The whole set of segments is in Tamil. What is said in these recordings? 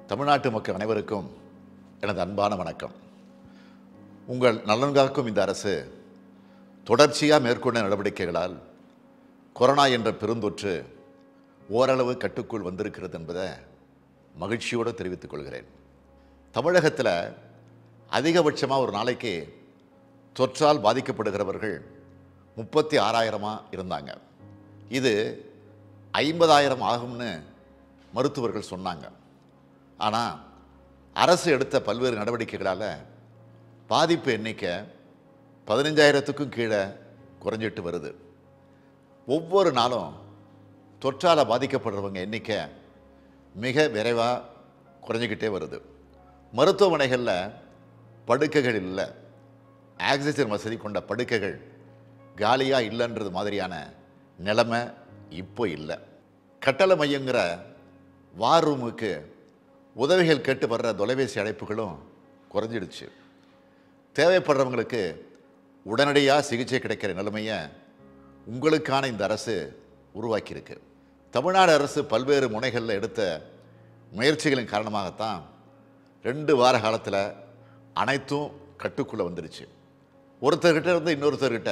தமிழ்நாட்டு மக்கள் அனைவருக்கும் எனது அன்பான வணக்கம். உங்கள் நலன் காக்கும் இந்த அரசு தொடர்ச்சியாக மேற்கொண்ட நடவடிக்கைகளால் கொரோனா என்ற பெருந்தொற்று ஓரளவு கட்டுக்குள் வந்திருக்கிறது என்பதை மகிழ்ச்சியோடு தெரிவித்துக் கொள்கிறேன். தமிழகத்தில் அதிகபட்சமாக ஒரு நாளைக்கு தொற்றால் பாதிக்கப்படுகிறவர்கள் 36,000 இருந்தாங்க. இது 50,000 ஆகும்னு மருத்துவர்கள் சொன்னாங்க. ஆனால் அரசு எடுத்த பல்வேறு நடவடிக்கைகளால் பாதிப்பு எண்ணிக்கை 15,000க்கும் கீழே குறைஞ்சிட்டு வருது. ஒவ்வொரு நாளும் தொற்றால் பாதிக்கப்படுறவங்க எண்ணிக்கை மிக விரைவாக குறைஞ்சிக்கிட்டே வருது. மருத்துவமனைகளில் படுக்கைகள் இல்லை, ஆக்சிஜன் வசதி கொண்ட படுக்கைகள் காலியாக இல்லைன்றது மாதிரியான நிலைமை இப்போ இல்லை. கட்டளை மையங்கிற வார் ரூமுக்கு உதவிகள் கேட்டு வர்ற தொலைபேசி அழைப்புகளும் குறைஞ்சிடுச்சு. தேவைப்படுறவங்களுக்கு உடனடியாக சிகிச்சை கிடைக்கிற நிலைமையை உங்களுக்கான இந்த அரசு உருவாக்கியிருக்கு. தமிழ்நாடு அரசு பல்வேறு முனைகளில் எடுத்த முயற்சிகளின் காரணமாகத்தான் 2 வார காலத்தில் அனைத்தும் கட்டுக்குள்ளே வந்துடுச்சு. ஒருத்தர்கிட்ட இருந்து இன்னொருத்தர்கிட்ட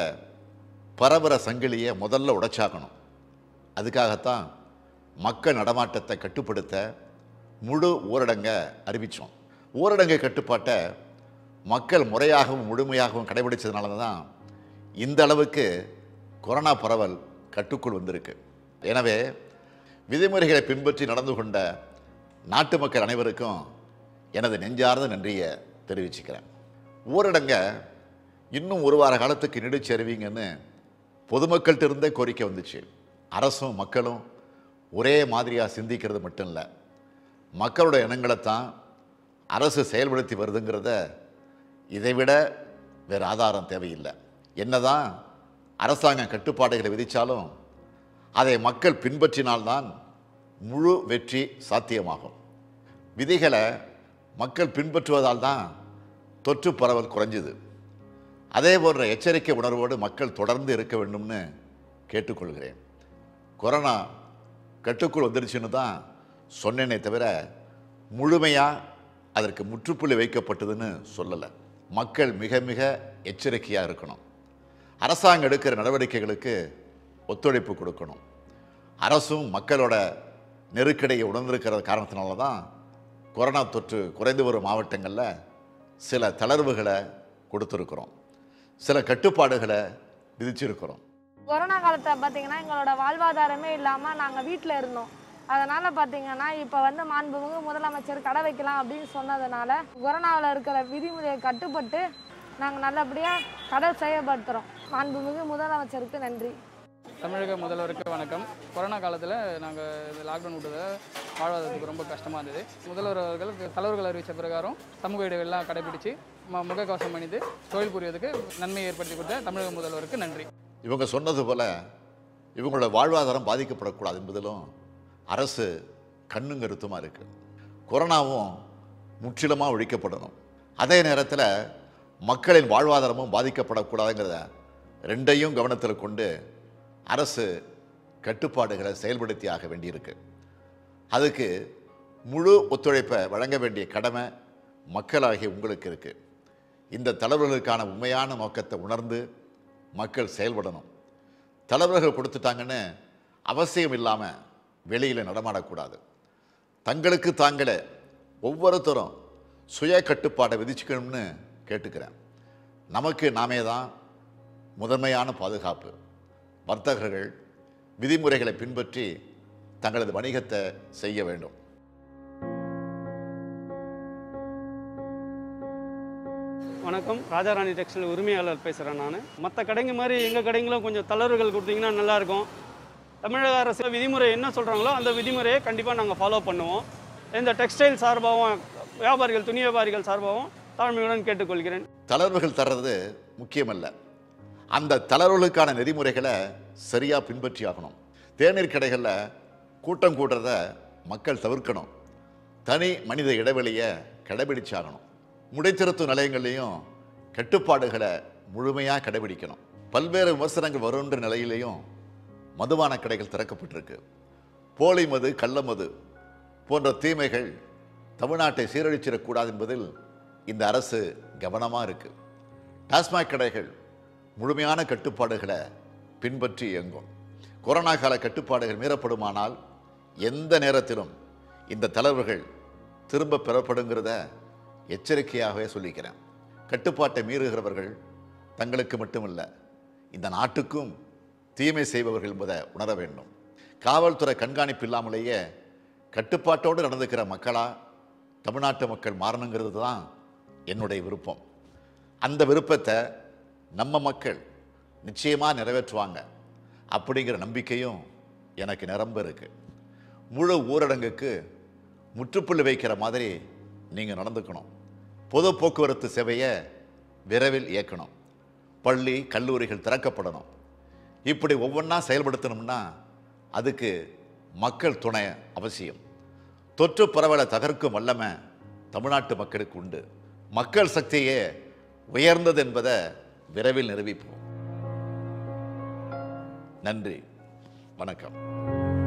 பரபர சங்கிலியை முதல்ல உடைச்சாக்கணும். அதுக்காகத்தான் மக்கள் நடமாட்டத்தை கட்டுப்படுத்த முழு ஊரடங்கை அறிவித்தோம். ஊரடங்கு கட்டுப்பாட்டை மக்கள் முறையாகவும் முழுமையாகவும் கடைபிடிச்சதுனால தான் இந்த அளவுக்கு கொரோனா பரவல் கட்டுக்குள் வந்திருக்கு. எனவே விதிமுறைகளை பின்பற்றி நடந்து கொண்ட நாட்டு மக்கள் அனைவருக்கும் எனது நெஞ்சார்ந்த நன்றியை தெரிவிச்சுக்கிறேன். ஊரடங்கை இன்னும் 1 வார காலத்துக்கு நீடிச்சு அறிவிங்கன்னு பொதுமக்கள்கிட்ட இருந்தே கோரிக்கை வந்துச்சு. அரசும் மக்களும் ஒரே மாதிரியாக சிந்திக்கிறது மட்டும் இல்லை, மக்களோட எண்ணங்களைத்தான் அரசு செயல்படுத்தி வருதுங்கிறத இதைவிட வேறு ஆதாரம் தேவையில்லை. என்னதான் அரசாங்கம் கட்டுப்பாடுகளை விதித்தாலும் அதை மக்கள் பின்பற்றினால்தான் முழு வெற்றி சாத்தியமாகும். விதிகளை மக்கள் பின்பற்றுவதால் தான் தொற்று பரவல் குறைஞ்சுது. அதே போன்ற எச்சரிக்கை உணர்வோடு மக்கள் தொடர்ந்து இருக்க வேண்டும்னு கேட்டுக்கொள்கிறேன். கொரோனா கட்டுக்குள் வந்துடுச்சுன்னு தான் சொன்னேனே தவிர முழுமையாக அதற்கு முற்றுப்புள்ளி வைக்கப்பட்டதுன்னு சொல்லலை. மக்கள் மிக மிக எச்சரிக்கையாக இருக்கணும். அரசாங்கம் எடுக்கிற நடவடிக்கைகளுக்கு ஒத்துழைப்பு கொடுக்கணும். அரசும் மக்களோட நெருக்கடியை உணர்ந்திருக்கிற காரணத்தினால தான் கொரோனா தொற்று குறைந்து வரும் மாவட்டங்களில் சில தளர்வுகளை கொடுத்துருக்குறோம், சில கட்டுப்பாடுகளை விதிச்சிருக்கிறோம். கொரோனா காலத்தில் பார்த்தீங்கன்னா எங்களோட வாழ்வாதாரமே இல்லாமல் நாங்கள் வீட்டில் இருந்தோம். அதனால் பார்த்தீங்கன்னா இப்போ மாண்புமிகு முதலமைச்சர் கடை வைக்கலாம் அப்படின்னு சொன்னதுனால கொரோனாவில் இருக்கிற விதிமுறையை கட்டுப்பட்டு நாங்கள் நல்லபடியாக கடை செயல்படுத்துகிறோம். மாண்புமிகு முதலமைச்சருக்கு நன்றி. தமிழக முதல்வருக்கு வணக்கம். கொரோனா காலத்தில் நாங்கள் இந்த லாக்டவுன் விட்டதை வாழ்வாதாரத்துக்கு ரொம்ப கஷ்டமாக இருந்தது. முதல்வர் அவர்கள் தலைவர்கள் அறிவித்த பிரகாரம் சமூக இடைவெளியெல்லாம் கடைபிடித்து முகக்கவசம் அணிந்து தொழில் புரிவதற்கு நன்மையை ஏற்படுத்தி கொடுத்த தமிழக முதல்வருக்கு நன்றி. இவங்க சொன்னது போல் இவங்களோட வாழ்வாதாரம் பாதிக்கப்படக்கூடாது என்பதிலும் அரசு கண்ணும் கருத்துமாக இருக்குது. கொரோனாவும் முற்றிலுமாக ஒழிக்கப்படணும், அதே நேரத்தில் மக்களின் வாழ்வாதாரமும் பாதிக்கப்படக்கூடாதுங்கிறத ரெண்டையும் கவனத்தில் கொண்டு அரசு கட்டுப்பாடுகளை செயல்படுத்தி ஆக வேண்டியிருக்கு. அதுக்கு முழு ஒத்துழைப்பை வழங்க வேண்டிய கடமை மக்களாகிய உங்களுக்கு இருக்குது. இந்த தளர்வுகளுக்கான உண்மையான நோக்கத்தை உணர்ந்து மக்கள் செயல்படணும். தளர்வுகள் கொடுத்துட்டாங்கன்னு அவசியம் இல்லாமல் வெளியில் நடமாடக்கூடாது. தங்களுக்கு தாங்களே ஒவ்வொருத்தரும் சுய கட்டுப்பாடை விதிச்சுக்கணும்னு கேட்டுக்கிறேன். நமக்கு நாமே தான் முதன்மையான பாதுகாப்பு. வர்த்தகர்கள் விதிமுறைகளை பின்பற்றி தங்களது வணிகத்தை செய்ய வேண்டும். வணக்கம், ராஜாராணி டெக்ஸ்டைல் உரிமையாளர் பேசுகிறேன். நான் மற்ற கடைங்க மாதிரி எங்கள் கடைங்களும் கொஞ்சம் தளர்வுகள் கொடுத்தீங்கன்னா நல்லாயிருக்கும். தமிழக அரசு விதிமுறை என்ன சொல்கிறாங்களோ அந்த விதிமுறையை கண்டிப்பாக நாங்கள் ஃபாலோ பண்ணுவோம். இந்த டெக்ஸ்டைல் சார்பாகவும் வியாபாரிகள், துணி வியாபாரிகள் சார்பாகவும் தாழ்மையுடன் கேட்டுக்கொள்கிறேன். தளர்வுகள் தர்றது முக்கியமல்ல, அந்த தளர்வுகளுக்கான நெறிமுறைகளை சரியாக பின்பற்றி ஆகணும். தேநீர் கடைகளில் கூட்டம் கூடுறத மக்கள் தவிர்க்கணும். தனி மனித இடைவெளியை கடைபிடிச்சாகணும். முடித்திருத்தும் நிலையங்கள்லேயும் கட்டுப்பாடுகளை முழுமையாக கடைபிடிக்கணும். பல்வேறு விமர்சனங்கள் வருகின்ற நிலையிலையும் மதுபான கடைகள் திறக்கப்பட்டிருக்கு. போலி மது, கள்ள மது போன்ற தீமைகள் தமிழ்நாட்டை சீரழிச்சிடக்கூடாது என்பதில் இந்த அரசு கவனமாக இருக்கு. டாஸ்மாக் கடைகள் முழுமையான கட்டுப்பாடுகளை பின்பற்றி இயங்கும். கொரோனா கால கட்டுப்பாடுகள் மீறப்படுமானால் எந்த நேரத்திலும் இந்த தளர்வுகள் திரும்ப பெறப்படுங்கிறத எச்சரிக்கையாகவே சொல்லிக்கிறேன். கட்டுப்பாட்டை மீறுகிறவர்கள் தங்களுக்கு மட்டுமல்ல, இந்த நாட்டுக்கும் தீமை செய்பவர்கள் என்பதை உணர வேண்டும். காவல்துறை கண்காணிப்பு இல்லாமலேயே கட்டுப்பாட்டோடு நடந்துக்கிற மக்களா தமிழ்நாட்டு மக்கள் மாறணுங்கிறது தான் என்னுடைய விருப்பம். அந்த விருப்பத்தை நம்ம மக்கள் நிச்சயமாக நிறைவேற்றுவாங்க அப்படிங்கிற நம்பிக்கையும் எனக்கு நிரம்ப இருக்கு. முழு ஊரடங்குக்கு முற்றுப்புள்ளி வைக்கிற மாதிரி நீங்கள் நடந்துக்கணும். பொது போக்குவரத்து சேவையை விரைவில் இயக்கணும். பள்ளி கல்லூரிகள் திறக்கப்படணும். இப்படி ஒவ்வொன்றா செயல்படுத்தணும்னா அதுக்கு மக்கள் துணை அவசியம். தொற்று பரவலை தகர்க்கும் வல்லமை தமிழ்நாட்டு மக்களுக்கு உண்டு. மக்கள் சக்தியே உயர்ந்தது என்பதை விரைவில் நிரூபிப்போம். நன்றி, வணக்கம்.